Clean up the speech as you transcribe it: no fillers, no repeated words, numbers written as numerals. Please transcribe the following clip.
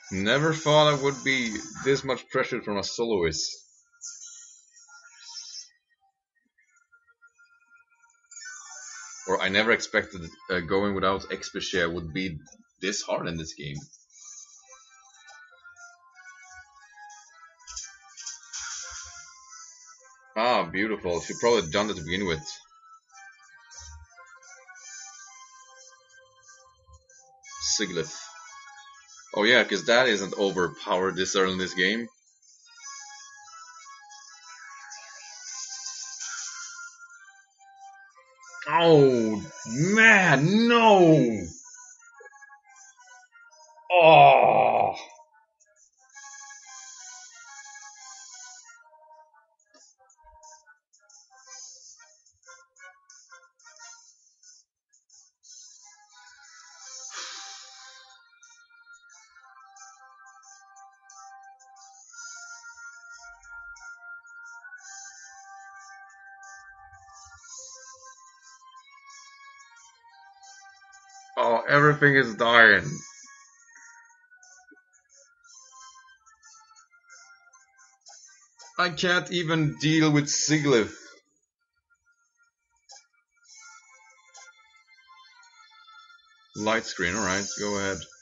Never thought I would be this much pressured from a soloist. Or I never expected going without XP share would be this hard in this game. Ah, beautiful. Should probably have done that to begin with. Siglith. Oh yeah, because that isn't overpowered this early in this game. Oh man, no! Oh! Oh, everything is dying. I can't even deal with Siglith. Light screen, alright, go ahead.